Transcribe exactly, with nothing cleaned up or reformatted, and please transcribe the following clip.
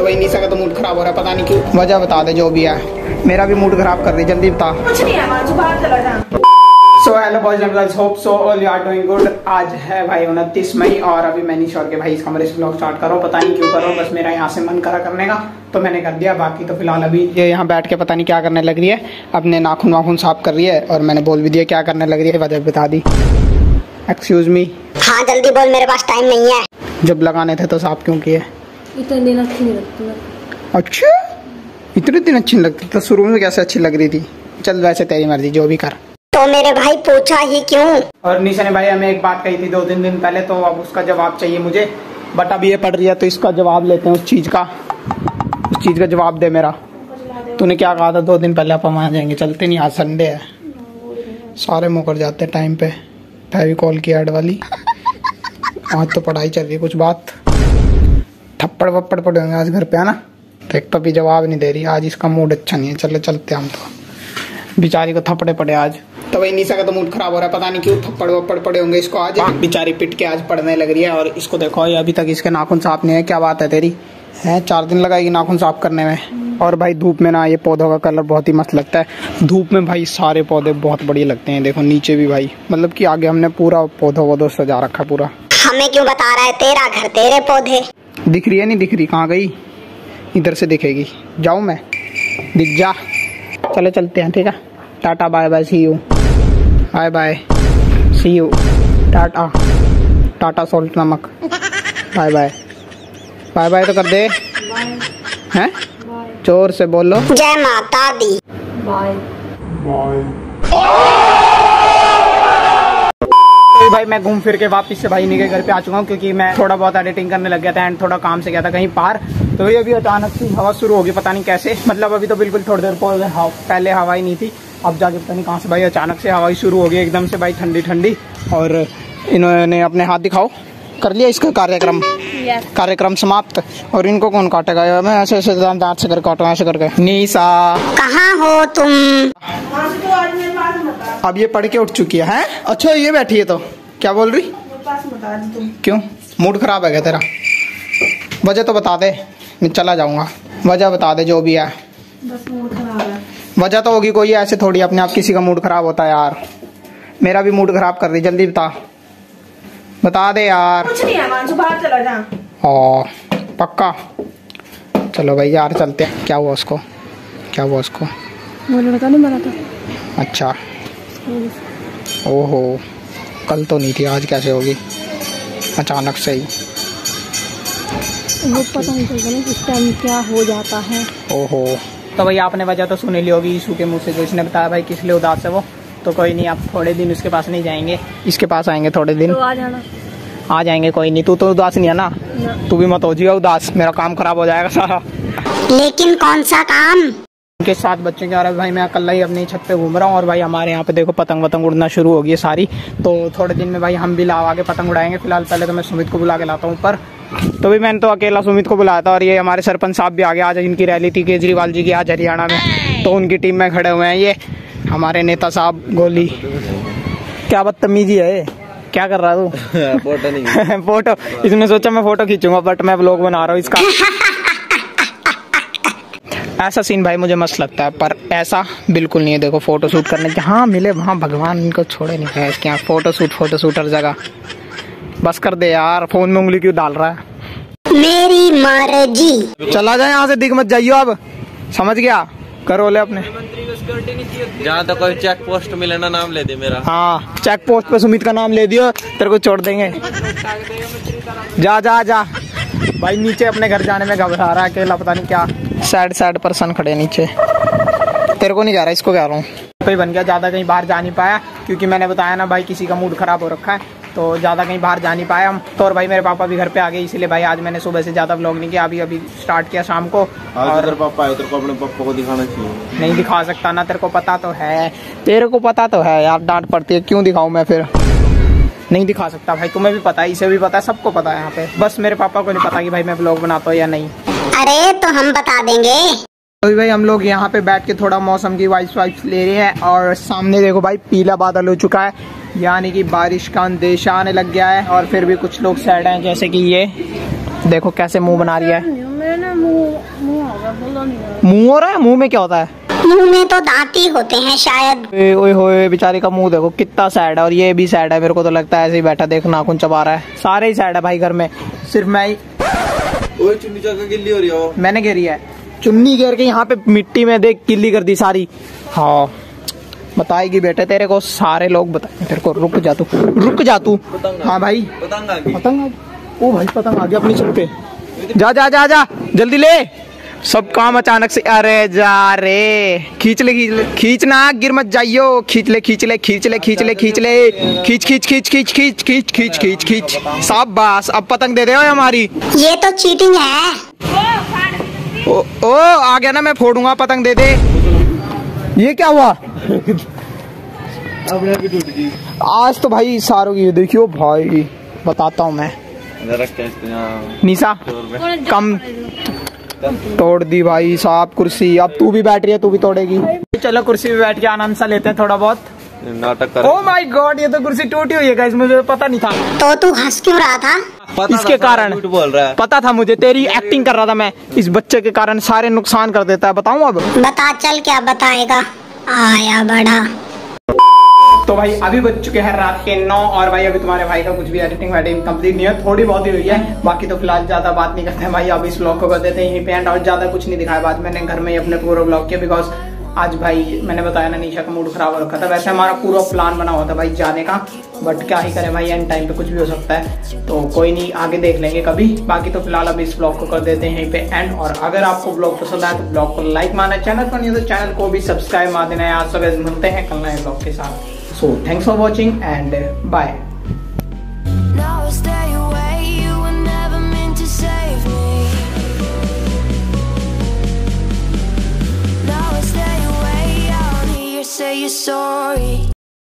वही निशा का तो मूड खराब हो रहा है, पता नहीं क्यों। वजह बता दे जो भी है, मेरा भी मूड खराब कर रही, जल्दी बता। कुछ नहीं है, बाहर चला जा। So hello boys and girls, hope so all you are doing good. आज है भाई उनतीस मई और अभी मैं निशा के भाई इस कमरे से ब्लॉग स्टार्ट कर रहा हूँ, पता नहीं क्यों कर रहा हूँ, बस मेरा यहाँ से मन करा करने का तो मैंने कर दिया। बाकी तो फिलहाल अभी ये यहाँ बैठ के पता नहीं क्या करने लग रही है, अपने नाखून वाखून साफ कर रही है और मैंने बोल भी दिया क्या करने लग रही है, वजह बता दी। Excuse me. हाँ जल्दी बोल, मेरे पास टाइम नहीं है। जब लगाने थे तो साफ क्यों किए? इतने दिन अच्छी नहीं लगती। अच्छा इतने दिन अच्छी नहीं लगती तो शुरू में कैसे अच्छी लग रही थी? चल वैसे तेरी मर्जी, जो भी कर। तो मेरे भाई पूछा ही क्यों? और निशा ने भाई हमें एक बात कही थी दो तीन दिन पहले, तो अब उसका जवाब चाहिए मुझे। बट अब ये पढ़ रही है तो इसका जवाब लेते हैं, उस चीज का उस चीज का जवाब दे मेरा। तूने क्या कहा था दो दिन पहले? आप वहाँ जाएंगे, चलते नहीं, आज संडे है, सारे मुकर जाते टाइम पे। फेविकॉल की ऐड वाली। आज तो पढ़ाई चल रही है, कुछ बात थप्पड़ वप्पड़ पड़े होंगे आज घर पे, है ना? तो एक तो भी जवाब नहीं दे रही, आज इसका मूड अच्छा नहीं है। चले चलते हम तो, बेचारी को थप्पड़े पड़े आज। तो वही निशा का तो मूड खराब हो रहा है, पता नहीं क्यों थप्पड़ वप्पड़ पड़े होंगे इसको आज। बेचारी पिट के आज पढ़ने लग रही है। और इसको देखो ये अभी तक इसके नाखून साफ नहीं है, क्या बात है तेरी? है चार दिन लगाएगी नाखून साफ करने में। और भाई धूप में ना ये पौधों का कलर बहुत ही मस्त लगता है। धूप में भाई सारे पौधे बहुत बढ़िया लगते हैं। देखो नीचे भी भाई, मतलब कि आगे हमने पूरा पौधों वौधों सजा रखा पूरा। हमें क्यों बता रहा है? तेरा घर तेरे पौधे। दिख रही है? नहीं दिख रही, कहाँ गई? इधर से दिखेगी, जाऊँ मैं? दिख जा। चले चलते हैं, ठीक है? Tata bye bye, see you, bye bye, see you, tata Tata salt नमक, बाय बाय बाय बाय तो कर दे। हैं जोर से बोलो। जय माता दी। Bye bye. भाई मैं घूम फिर के वापस से भाई इन्हीं के घर पे आ चुका हूँ, क्योंकि मैं थोड़ा बहुत एडिटिंग करने लग गया था एंड थोड़ा काम से गया था कहीं पार। तो ये अभी अचानक से हवा शुरू होगी, पता नहीं कैसे। मतलब अभी तो बिल्कुल थोड़ी देर पहले हवा ही नहीं थी, अब जाके पता नहीं कहाँ से भाई अचानक से हवा ही शुरू हो गई एकदम से भाई, ठंडी ठंडी। और इन्होंने अपने हाथ दिखाओ, कर लिया इसका कार्यक्रम कार्यक्रम समाप्त। और इनको कौन काटेगा? मैं ऐसे ऐसे दांत से कर काटूं, ऐसे करके। निशा कहाँ हो तुम? अब ये पढ़ के उठ चुकी है, है? अच्छा ये बैठी है तो क्या बोल रही? क्यों मूड खराब है क्या तेरा? वजह तो बता दे, मैं चला जाऊंगा। वजह बता दे जो भी है। बस मूड खराब है। वजह तो होगी कोई, ऐसे थोड़ी अपने आप किसी का मूड खराब होता है यार। मेरा भी मूड खराब कर रही, जल्दी बता बता दे यार। कुछ नहीं है, बाहर चला जा। ओ पक्का? चलो भाई यार चलते हैं। क्या हुआ उसको? क्या हुआ उसको? वो लड़का नहीं मरा था। अच्छा ओहो, कल तो नहीं थी, आज कैसे होगी अचानक से ही? वो पता नहीं चलता ना किस टाइम क्या हो जाता है। ओहो। तो भाई आपने वजह तो सुनी ली होगी यीशु के मुंह से, जो इसने बताया भाई किस लिए उदास है वो। तो कोई नहीं, आप थोड़े दिन उसके पास नहीं जाएंगे, इसके पास आएंगे थोड़े दिन। तो आ जाना। आ जाएंगे, कोई नहीं। तू तो उदास नहीं है ना? तू भी मत हो जिया उदास, मेरा काम खराब हो जाएगा सारा। लेकिन कौन सा काम? उनके साथ बच्चों के। और भाई मैं अकेला ही अपनी छत पे घूम रहा हूँ। और भाई हमारे यहाँ पे देखो पतंग वतंग उड़ना शुरू हो गई है सारी। तो थोड़े दिन में भाई हम भी लावा के पतंग उड़ाएंगे। फिलहाल पहले तो मैं सुमित को बुला के लाता हूँ ऊपर। तो भी मैंने तो अकेला सुमित को बुलाया था। और ये हमारे सरपंच साहब भी आ गए, आज इनकी रैली थी केजरीवाल जी की आज हरियाणा में, तो उनकी टीम में खड़े हुए हैं ये हमारे नेता साहब गोली। क्या बदतमीजी है, क्या कर रहा है तू? फोटो नहीं फोटो इसने सोचा मैं फोटो खींचूंगा, बट मैं व्लॉग बना रहा हूँ इसका। ऐसा सीन भाई मुझे मस्त लगता है, पर ऐसा बिल्कुल नहीं है। देखो फोटो शूट करने जहाँ मिले वहाँ भगवान इनको छोड़े नहीं है। इसके यहाँ फोटो शूट फोटो शूट हर जगह। बस कर दे यार, फोन में उंगली क्यों डाल रहा है? मेरी मर्जी। चला जाए यहाँ से, दिख मत जाइयो अब, समझ गया? करो ले अपने। जहाँ तो कोई चेक पोस्ट मिले ना, नाम ले दे मेरा। हाँ चेक पोस्ट पे सुमित का नाम ले दियो, तेरे को छोड़ देंगे। जा जा जा भाई, नीचे अपने घर जाने में घबरा रहा है अकेला, पता नहीं क्या। सैड सैड पर्सन खड़े नीचे। तेरे को नहीं कह रहा, इसको कह रहा हूँ। कोई बन गया, ज्यादा कहीं बाहर जा नहीं पाया, क्योंकि मैंने बताया ना भाई किसी का मूड खराब हो रखा है, तो ज्यादा कहीं बाहर जा नहीं पाया हम। तो और भाई मेरे पापा भी घर पे आ गए, इसीलिए भाई आज मैंने सुबह से ज्यादा व्लॉग नहीं किया, अभी अभी स्टार्ट किया शाम को। और तेरे पापा है, तेरे को अपने पापा को दिखाना चाहिए। नहीं दिखा सकता ना, तेरे को पता तो है, तेरे को पता तो है यार, डांट पड़ती है, क्यों दिखाऊं मैं फिर? नहीं दिखा सकता भाई, तुम्हें भी पता है, इसे भी पता है, सबको पता है यहाँ पे। बस मेरे पापा को नहीं पता कि भाई मैं व्लॉग बनाता हूँ या नहीं। अरे तो हम बता देंगे। तो भाई हम लोग यहाँ पे बैठ के थोड़ा मौसम की वाइब्स वाइब्स ले रहे हैं। और सामने देखो भाई पीला बादल हो चुका है, यानी कि बारिश का अंदेशा आने लग गया है। और फिर भी कुछ लोग सैड हैं, जैसे कि ये देखो कैसे मुंह बना रही है। मेरे ना मुंह मुंह होगा, बोलो नहीं होगा। मुंह हो रहा है? मुंह में क्या होता है? मुंह में तो दांत ही होते हैं शायद। ओए ओए होए, बेचारी का मुंह देखो कितना सैड है, और ये भी सैड है। मेरे को तो लगता है ऐसे ही बैठा देख नाखून चबा रहा है। सारे ही सैड है भाई घर में, सिर्फ मैं ही। ओए चुन्नी चक्का गिल्ली हो रही हो। मैंने घेरी है, चुन्नी घेर के यहाँ पे मिट्टी में देख गिल्ली कर दी सारी। हाँ बताएगी बेटे तेरे को, सारे लोग बताएंगे तेरे को। रुक जा तू, रुक जा तू। हाँ भाई पतंग आ गई। पतंग आ गई। ओ भाई पतंग आ गया अपनी छत पे। जा जा जा जा जल्दी ले, सब काम अचानक से। अरे जा रे, खींच ले खींच ले, खींचना गिर मत जाइयो। खींच ले खींच ले खींच ले खींच ले खींच ले, खींच खींच खींच खींच खींच खींच खींच खींच खींच। शाबाश, अब पतंग दे दे ओए हमारी। ये तो चीटिंग है। ओ ओ आ गया ना, मैं फोड़ूंगा, पतंग दे दे। ये क्या हुआ? आज तो भाई सारों की देखियो भाई, बताता हूँ मैं। निशा कम तोड़ दी भाई साहब कुर्सी। अब तू भी बैठ रही है, तू भी तोड़ेगी। चलो कुर्सी पे बैठ के आनंद सा लेते हैं थोड़ा बहुत। नाटक कर। ओह माय गॉड, ये तो कुर्सी टूटी हुई है गाइस, मुझे पता नहीं था। तो तू हंस क्यों रहा था? इसके कारण झूठ बोल रहा है। पता था मुझे, तेरी एक्टिंग कर रहा था मैं। इस बच्चे के कारण सारे नुकसान कर देता है। बताऊं अब? बता चल, क्या बताएगा? आया बड़ा। तो भाई अभी बज चुके हैं रात के नौ, और भाई अभी तुम्हारे भाई का कुछ भी एडिटिंग वेडिटिंग कंप्लीट नहीं है, थोड़ी बहुत ही हुई है। बाकी तो फिलहाल ज्यादा बात नहीं करते हैं भाई, अब इस ब्लॉग को कर देते हैं यहीं पे एंड। और ज्यादा कुछ नहीं दिखाया बाद मैंने घर में ही अपने पूरा ब्लॉग किया, बिकॉज आज भाई मैंने बताया ना निशा का मूड खराब हो रखा था। वैसे हमारा पूरा प्लान बना हुआ था भाई जाने का, बट क्या ही करें भाई, एंड टाइम पे कुछ भी हो सकता है। तो कोई नहीं, आगे देख लेंगे कभी। बाकी तो फिलहाल अभी इस ब्लॉग को कर देते हैं यहीं पे एंड। और अगर आपको ब्लॉग पसंद आया तो ब्लॉग को लाइक मारना, चैनल पर नहीं तो चैनल को भी सब्सक्राइब मार देना है। आज सुबह मिलते हैं कल नए ब्लॉग के साथ। So thanks for watching and bye. Now I stay away, you were never meant to save me. Now I stay away, I don't hear you say you're sorry.